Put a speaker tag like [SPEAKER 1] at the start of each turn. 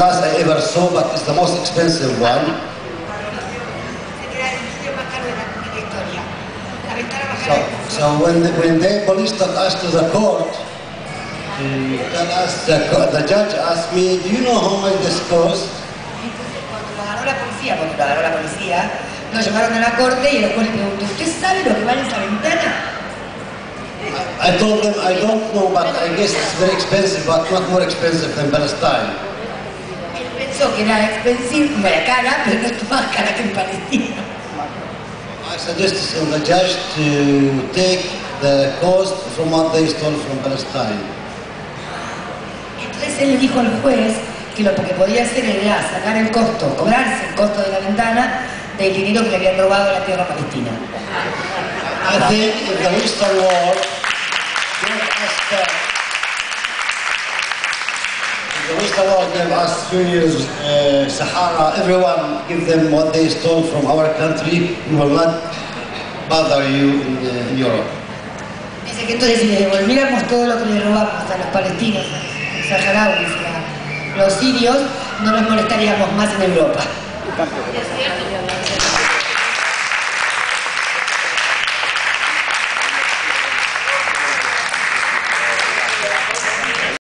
[SPEAKER 1] glass I ever saw, but it's the most expensive one. So when the police took us to the court, the judge asked me, do you know how much this cost?
[SPEAKER 2] Cuando lo agarró la policía, nos llevaron a la corte y el juez le preguntó, ¿usted sabe lo que vale esa ventana?
[SPEAKER 1] I told them, I don't know, but I guess it's very expensive, but not more expensive than Palestine.
[SPEAKER 2] Él pensó que era cara, pero no es más cara que en Palestina.
[SPEAKER 1] I suggested to the judge to take the cost from what they stole from Palestine.
[SPEAKER 2] Entonces él le dijo al juez que lo que podía hacer era sacar el costo, cobrarse el costo de la ventana del dinero que le habían robado a la tierra palestina.
[SPEAKER 1] I think if the Western world gave us the Western world gave us 2 years Sahara, everyone give them what they stole from our country, we will not bother you in Europe.
[SPEAKER 2] Dice que entonces si le devolviéramos todo lo que le robamos a los palestinos, a los saharauis, a los sirios, no nos molestaríamos más en Europa.